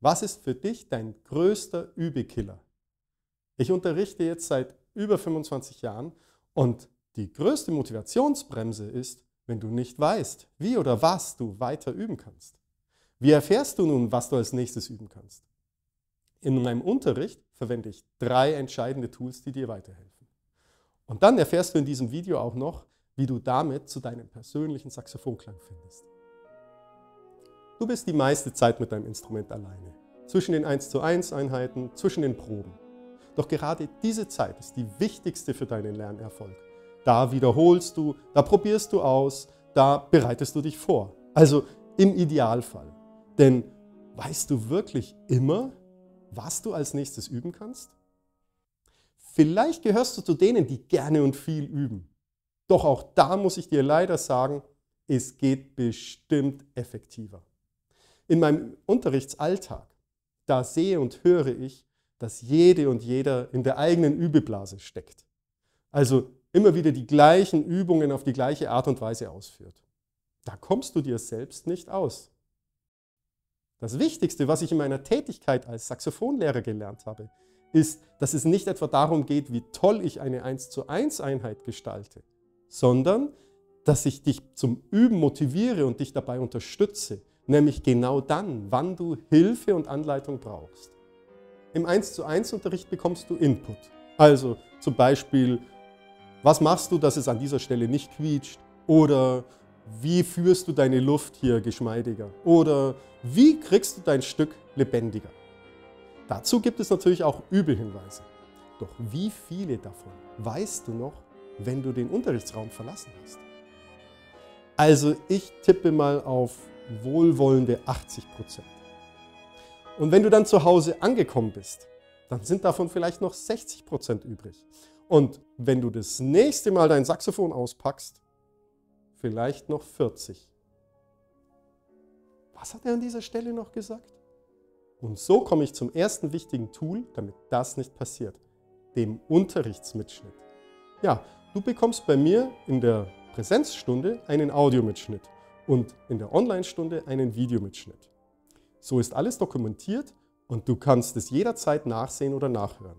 Was ist für dich dein größter Übekiller? Ich unterrichte jetzt seit über 25 Jahren und die größte Motivationsbremse ist, wenn du nicht weißt, wie oder was du weiter üben kannst. Wie erfährst du nun, was du als nächstes üben kannst? In meinem Unterricht verwende ich 3 entscheidende Tools, die dir weiterhelfen. Und dann erfährst du in diesem Video auch noch, wie du damit zu deinem persönlichen Saxophonklang findest. Du bist die meiste Zeit mit deinem Instrument alleine, zwischen den 1:1 Einheiten, zwischen den Proben. Doch gerade diese Zeit ist die wichtigste für deinen Lernerfolg. Da wiederholst du, da probierst du aus, da bereitest du dich vor. Also im Idealfall. Denn weißt du wirklich immer, was du als nächstes üben kannst? Vielleicht gehörst du zu denen, die gerne und viel üben. Doch auch da muss ich dir leider sagen, es geht bestimmt effektiver. In meinem Unterrichtsalltag, da sehe und höre ich, dass jede und jeder in der eigenen Übeblase steckt. Also immer wieder die gleichen Übungen auf die gleiche Art und Weise ausführt. Da kommst du dir selbst nicht aus. Das Wichtigste, was ich in meiner Tätigkeit als Saxophonlehrer gelernt habe, ist, dass es nicht etwa darum geht, wie toll ich eine 1:1 Einheit gestalte, sondern dass ich dich zum Üben motiviere und dich dabei unterstütze, nämlich genau dann, wann du Hilfe und Anleitung brauchst. Im 1:1 Unterricht bekommst du Input. Also zum Beispiel, was machst du, dass es an dieser Stelle nicht quietscht? Oder wie führst du deine Luft hier geschmeidiger? Oder wie kriegst du dein Stück lebendiger? Dazu gibt es natürlich auch Übehinweise. Doch wie viele davon weißt du noch, wenn du den Unterrichtsraum verlassen hast? Also ich tippe mal auf wohlwollende 80%. Und wenn du dann zu Hause angekommen bist, dann sind davon vielleicht noch 60% übrig. Und wenn du das nächste Mal dein Saxophon auspackst, vielleicht noch 40. Was hat er an dieser Stelle noch gesagt? Und so komme ich zum ersten wichtigen Tool, damit das nicht passiert, dem Unterrichtsmitschnitt. Ja, du bekommst bei mir in der Präsenzstunde einen Audiomitschnitt und in der Online-Stunde einen Videomitschnitt. So ist alles dokumentiert und du kannst es jederzeit nachsehen oder nachhören.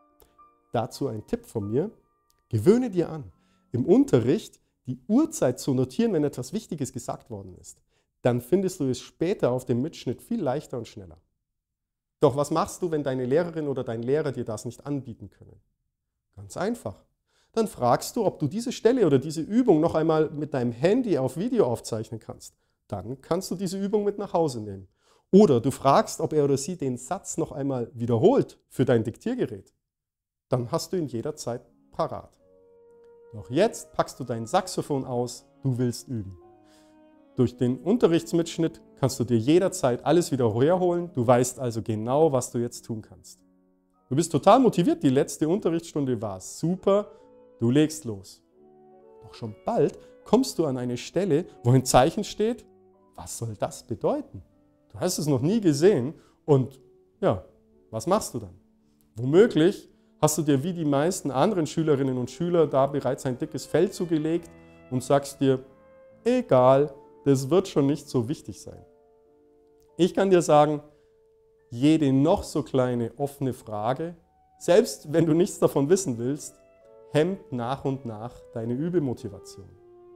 Dazu ein Tipp von mir: Gewöhne dir an, im Unterricht die Uhrzeit zu notieren, wenn etwas Wichtiges gesagt worden ist. Dann findest du es später auf dem Mitschnitt viel leichter und schneller. Doch was machst du, wenn deine Lehrerin oder dein Lehrer dir das nicht anbieten können? Ganz einfach. Dann fragst du, ob du diese Stelle oder diese Übung noch einmal mit deinem Handy auf Video aufzeichnen kannst. Dann kannst du diese Übung mit nach Hause nehmen. Oder du fragst, ob er oder sie den Satz noch einmal wiederholt für dein Diktiergerät. Dann hast du ihn jederzeit parat. Doch jetzt packst du dein Saxophon aus, du willst üben. Durch den Unterrichtsmitschnitt kannst du dir jederzeit alles wieder herholen, du weißt also genau, was du jetzt tun kannst. Du bist total motiviert, die letzte Unterrichtsstunde war super, du legst los. Doch schon bald kommst du an eine Stelle, wo ein Zeichen steht, was soll das bedeuten? Du hast es noch nie gesehen und ja, was machst du dann? Womöglich hast du dir wie die meisten anderen Schülerinnen und Schüler da bereits ein dickes Fell zugelegt und sagst dir, egal, das wird schon nicht so wichtig sein. Ich kann dir sagen, jede noch so kleine offene Frage, selbst wenn du nichts davon wissen willst, hemmt nach und nach deine Übemotivation.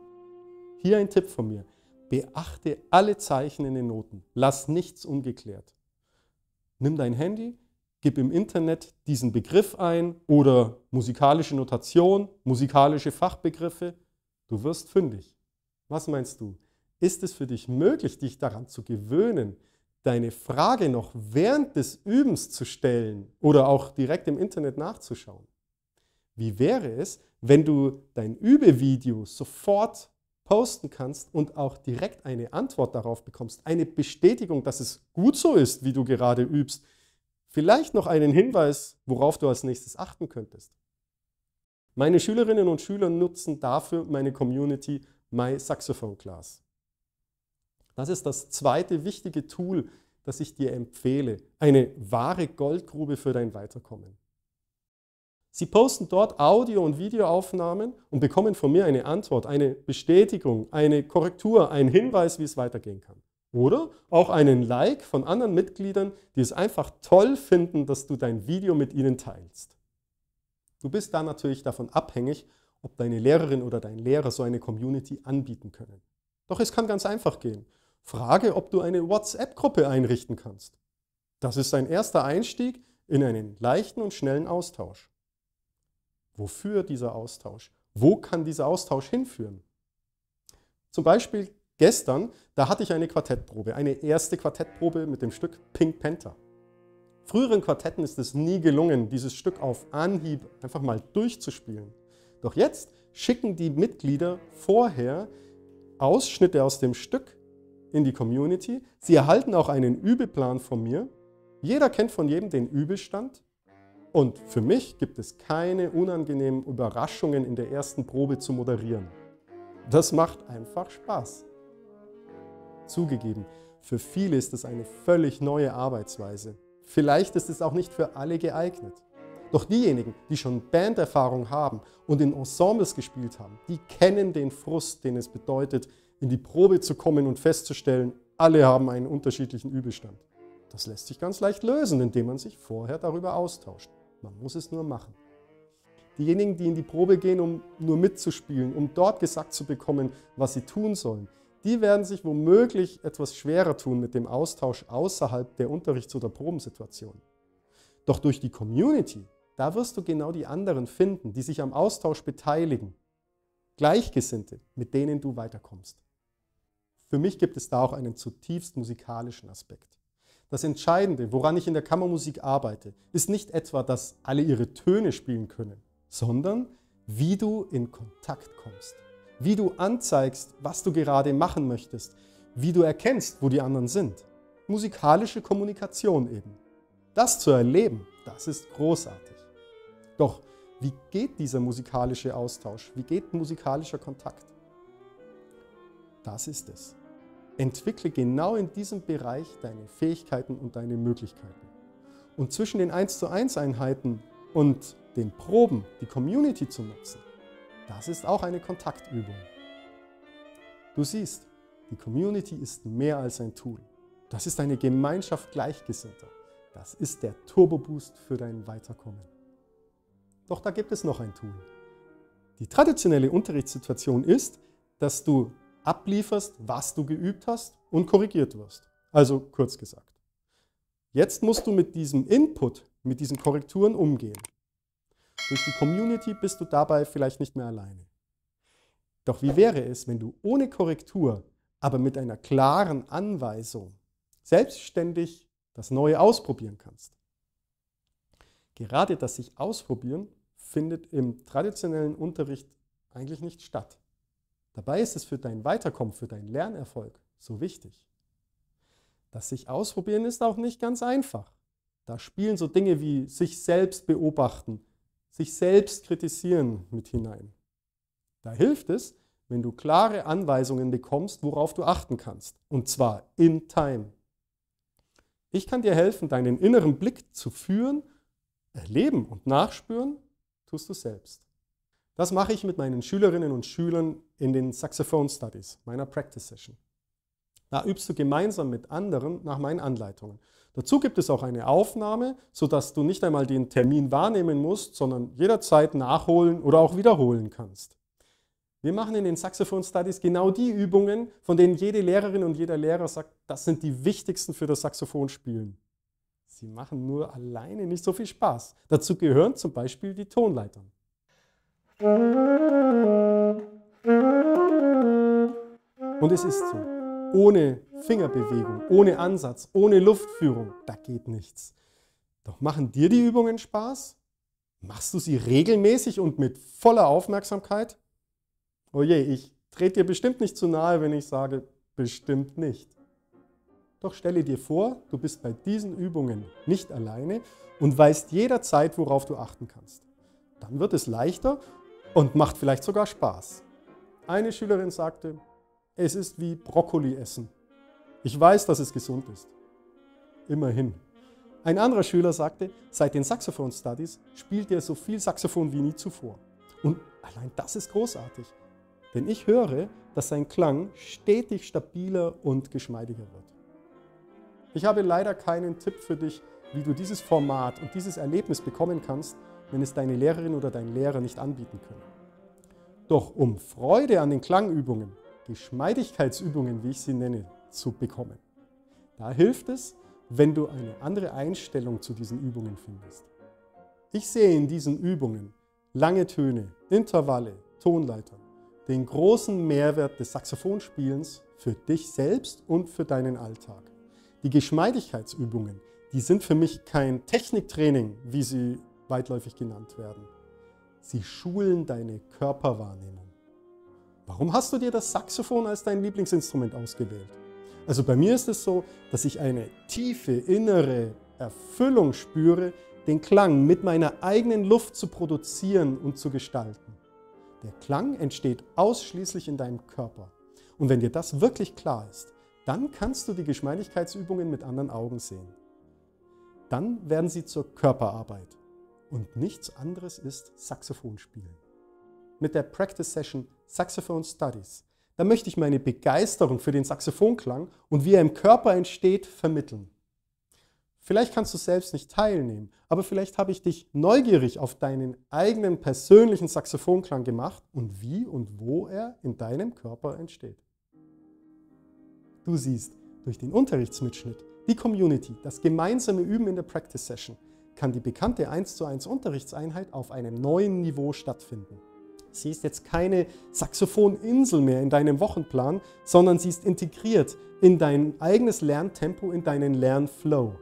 Hier ein Tipp von mir: Beachte alle Zeichen in den Noten, lass nichts ungeklärt. Nimm dein Handy, gib im Internet diesen Begriff ein oder musikalische Notation, musikalische Fachbegriffe, du wirst fündig. Was meinst du? Ist es für dich möglich, dich daran zu gewöhnen, deine Frage noch während des Übens zu stellen oder auch direkt im Internet nachzuschauen? Wie wäre es, wenn du dein Übevideo sofort posten kannst und auch direkt eine Antwort darauf bekommst, eine Bestätigung, dass es gut so ist, wie du gerade übst, vielleicht noch einen Hinweis, worauf du als nächstes achten könntest. Meine Schülerinnen und Schüler nutzen dafür meine Community My Saxophone Class. Das ist das zweite wichtige Tool, das ich dir empfehle, eine wahre Goldgrube für dein Weiterkommen. Sie posten dort Audio- und Videoaufnahmen und bekommen von mir eine Antwort, eine Bestätigung, eine Korrektur, einen Hinweis, wie es weitergehen kann. Oder auch einen Like von anderen Mitgliedern, die es einfach toll finden, dass du dein Video mit ihnen teilst. Du bist da natürlich davon abhängig, ob deine Lehrerin oder dein Lehrer so eine Community anbieten können. Doch es kann ganz einfach gehen. Frage, ob du eine WhatsApp-Gruppe einrichten kannst. Das ist ein erster Einstieg in einen leichten und schnellen Austausch. Wofür dieser Austausch? Wo kann dieser Austausch hinführen? Zum Beispiel gestern, da hatte ich eine Quartettprobe, eine erste Quartettprobe mit dem Stück Pink Panther. Früheren Quartetten ist es nie gelungen, dieses Stück auf Anhieb einfach mal durchzuspielen. Doch jetzt schicken die Mitglieder vorher Ausschnitte aus dem Stück in die Community. Sie erhalten auch einen Übeplan von mir. Jeder kennt von jedem den Übestand. Und für mich gibt es keine unangenehmen Überraschungen in der ersten Probe zu moderieren. Das macht einfach Spaß. Zugegeben, für viele ist es eine völlig neue Arbeitsweise. Vielleicht ist es auch nicht für alle geeignet. Doch diejenigen, die schon Banderfahrung haben und in Ensembles gespielt haben, die kennen den Frust, den es bedeutet, in die Probe zu kommen und festzustellen, alle haben einen unterschiedlichen Übestand. Das lässt sich ganz leicht lösen, indem man sich vorher darüber austauscht. Man muss es nur machen. Diejenigen, die in die Probe gehen, um nur mitzuspielen, um dort gesagt zu bekommen, was sie tun sollen, die werden sich womöglich etwas schwerer tun mit dem Austausch außerhalb der Unterrichts- oder Probensituation. Doch durch die Community, da wirst du genau die anderen finden, die sich am Austausch beteiligen. Gleichgesinnte, mit denen du weiterkommst. Für mich gibt es da auch einen zutiefst musikalischen Aspekt. Das Entscheidende, woran ich in der Kammermusik arbeite, ist nicht etwa, dass alle ihre Töne spielen können, sondern wie du in Kontakt kommst. Wie du anzeigst, was du gerade machen möchtest. Wie du erkennst, wo die anderen sind. Musikalische Kommunikation eben. Das zu erleben, das ist großartig. Doch wie geht dieser musikalische Austausch? Wie geht musikalischer Kontakt? Das ist es. Entwickle genau in diesem Bereich deine Fähigkeiten und deine Möglichkeiten. Und zwischen den 1:1 Einheiten und den Proben die Community zu nutzen, das ist auch eine Kontaktübung. Du siehst, die Community ist mehr als ein Tool. Das ist eine Gemeinschaft Gleichgesinnter. Das ist der Turbo-Boost für dein Weiterkommen. Doch da gibt es noch ein Tool. Die traditionelle Unterrichtssituation ist, dass du ablieferst, was du geübt hast und korrigiert wirst. Also kurz gesagt. Jetzt musst du mit diesem Input, mit diesen Korrekturen umgehen. Durch die Community bist du dabei vielleicht nicht mehr alleine. Doch wie wäre es, wenn du ohne Korrektur, aber mit einer klaren Anweisung selbstständig das Neue ausprobieren kannst? Gerade das sich ausprobieren findet im traditionellen Unterricht eigentlich nicht statt. Dabei ist es für dein Weiterkommen, für deinen Lernerfolg so wichtig. Das sich ausprobieren ist auch nicht ganz einfach. Da spielen so Dinge wie sich selbst beobachten, sich selbst kritisieren mit hinein. Da hilft es, wenn du klare Anweisungen bekommst, worauf du achten kannst. Und zwar in time. Ich kann dir helfen, deinen inneren Blick zu führen, erleben und nachspüren, tust du selbst. Das mache ich mit meinen Schülerinnen und Schülern in den Saxophone Studies, meiner Practice Session. Da übst du gemeinsam mit anderen nach meinen Anleitungen. Dazu gibt es auch eine Aufnahme, sodass du nicht einmal den Termin wahrnehmen musst, sondern jederzeit nachholen oder auch wiederholen kannst. Wir machen in den Saxophone Studies genau die Übungen, von denen jede Lehrerin und jeder Lehrer sagt, das sind die wichtigsten für das Saxophonspielen. Sie machen nur alleine nicht so viel Spaß. Dazu gehören zum Beispiel die Tonleitern. Und es ist so, ohne Fingerbewegung, ohne Ansatz, ohne Luftführung, da geht nichts. Doch machen dir die Übungen Spaß? Machst du sie regelmäßig und mit voller Aufmerksamkeit? Oh je, ich trete dir bestimmt nicht zu nahe, wenn ich sage, bestimmt nicht. Doch stelle dir vor, du bist bei diesen Übungen nicht alleine und weißt jederzeit, worauf du achten kannst. Dann wird es leichter und macht vielleicht sogar Spaß. Eine Schülerin sagte, es ist wie Brokkoli essen. Ich weiß, dass es gesund ist. Immerhin. Ein anderer Schüler sagte, seit den Saxophone Studies spielt er so viel Saxophon wie nie zuvor. Und allein das ist großartig. denn ich höre, dass sein Klang stetig stabiler und geschmeidiger wird. Ich habe leider keinen Tipp für dich, wie du dieses Format und dieses Erlebnis bekommen kannst, wenn es deine Lehrerin oder dein Lehrer nicht anbieten können. Doch um Freude an den Klangübungen, Geschmeidigkeitsübungen, wie ich sie nenne, zu bekommen, da hilft es, wenn du eine andere Einstellung zu diesen Übungen findest. Ich sehe in diesen Übungen lange Töne, Intervalle, Tonleitern, den großen Mehrwert des Saxophonspielens für dich selbst und für deinen Alltag. Die Geschmeidigkeitsübungen, die sind für mich kein Techniktraining, wie sie weitläufig genannt werden. Sie schulen deine Körperwahrnehmung. Warum hast du dir das Saxophon als dein Lieblingsinstrument ausgewählt? Also bei mir ist es so, dass ich eine tiefe innere Erfüllung spüre, den Klang mit meiner eigenen Luft zu produzieren und zu gestalten. Der Klang entsteht ausschließlich in deinem Körper. Und wenn dir das wirklich klar ist, dann kannst du die Geschmeidigkeitsübungen mit anderen Augen sehen. Dann werden sie zur Körperarbeit. Und nichts anderes ist Saxophonspielen. Mit der Practice Session Saxophone Studies, da möchte ich meine Begeisterung für den Saxophonklang und wie er im Körper entsteht, vermitteln. Vielleicht kannst du selbst nicht teilnehmen, aber vielleicht habe ich dich neugierig auf deinen eigenen persönlichen Saxophonklang gemacht und wie und wo er in deinem Körper entsteht. Du siehst, durch den Unterrichtsmitschnitt, die Community, das gemeinsame Üben in der Practice Session, kann die bekannte 1:1 Unterrichtseinheit auf einem neuen Niveau stattfinden. Sie ist jetzt keine Saxophoninsel mehr in deinem Wochenplan, sondern sie ist integriert in dein eigenes Lerntempo, in deinen Lernflow.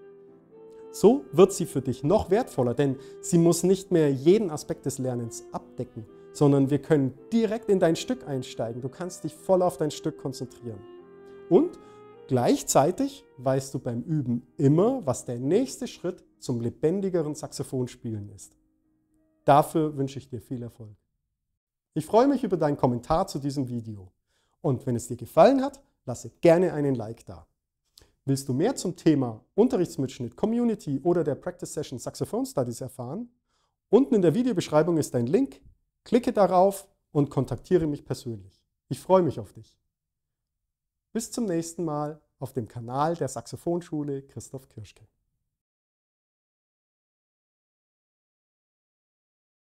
So wird sie für dich noch wertvoller, denn sie muss nicht mehr jeden Aspekt des Lernens abdecken, sondern wir können direkt in dein Stück einsteigen. Du kannst dich voll auf dein Stück konzentrieren. Und gleichzeitig weißt du beim Üben immer, was der nächste Schritt zum lebendigeren Saxophonspielen ist. Dafür wünsche ich dir viel Erfolg. Ich freue mich über deinen Kommentar zu diesem Video. Und wenn es dir gefallen hat, lasse gerne einen Like da. Willst du mehr zum Thema Unterrichtsmitschnitt, Community oder der Practice Session Saxophone Studies erfahren? Unten in der Videobeschreibung ist ein Link. Klicke darauf und kontaktiere mich persönlich. Ich freue mich auf dich. Bis zum nächsten Mal auf dem Kanal der Saxophonschule Christoph Kirschke.